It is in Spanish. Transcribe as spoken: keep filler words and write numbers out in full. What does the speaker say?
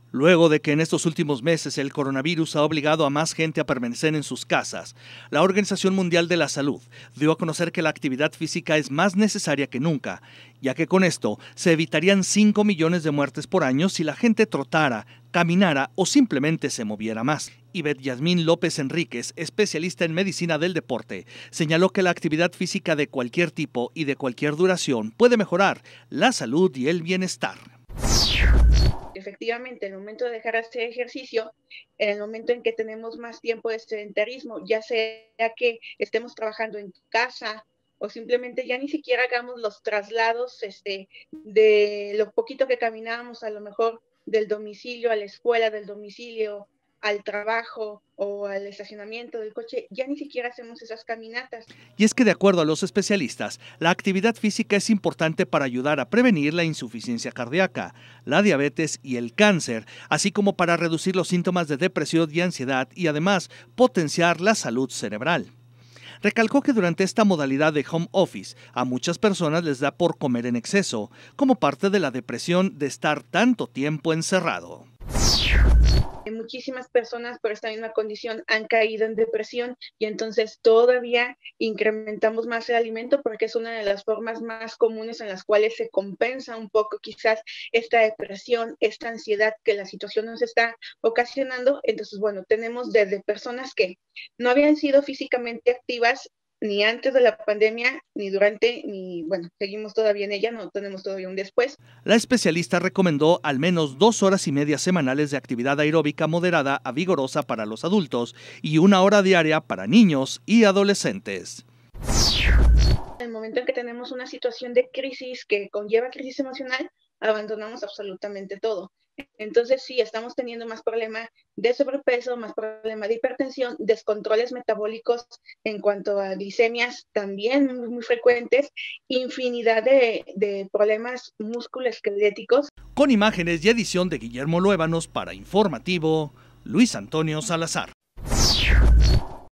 Luego de que en estos últimos meses el coronavirus ha obligado a más gente a permanecer en sus casas, la Organización Mundial de la Salud dio a conocer que la actividad física es más necesaria que nunca, ya que con esto se evitarían cinco millones de muertes por año si la gente trotara, caminara o simplemente se moviera más. Ivette Yasmín López Enríquez, especialista en medicina del deporte, señaló que la actividad física de cualquier tipo y de cualquier duración puede mejorar la salud y el bienestar. Efectivamente, en el momento de dejar de hacer ejercicio, en el momento en que tenemos más tiempo de sedentarismo, ya sea que estemos trabajando en casa o simplemente ya ni siquiera hagamos los traslados este, de lo poquito que caminábamos, a lo mejor del domicilio a la escuela, del domicilio al trabajo o al estacionamiento del coche, ya ni siquiera hacemos esas caminatas. Y es que de acuerdo a los especialistas, la actividad física es importante para ayudar a prevenir la insuficiencia cardíaca, la diabetes y el cáncer, así como para reducir los síntomas de depresión y ansiedad y además potenciar la salud cerebral. Recalcó que durante esta modalidad de home office a muchas personas les da por comer en exceso, como parte de la depresión de estar tanto tiempo encerrado. Muchísimas personas por esta misma condición han caído en depresión y entonces todavía incrementamos más el alimento porque es una de las formas más comunes en las cuales se compensa un poco quizás esta depresión, esta ansiedad que la situación nos está ocasionando. Entonces, bueno, tenemos desde personas que no habían sido físicamente activas ni antes de la pandemia, ni durante, ni, bueno, seguimos todavía en ella, no tenemos todavía un después. La especialista recomendó al menos dos horas y media semanales de actividad aeróbica moderada a vigorosa para los adultos y una hora diaria para niños y adolescentes. En el momento en que tenemos una situación de crisis que conlleva crisis emocional, abandonamos absolutamente todo. Entonces sí, estamos teniendo más problema de sobrepeso, más problema de hipertensión, descontroles metabólicos en cuanto a glicemias también muy, muy frecuentes, infinidad de, de problemas musculoesqueléticos. Con imágenes y edición de Guillermo Luébanos para Informativo, Luis Antonio Salazar.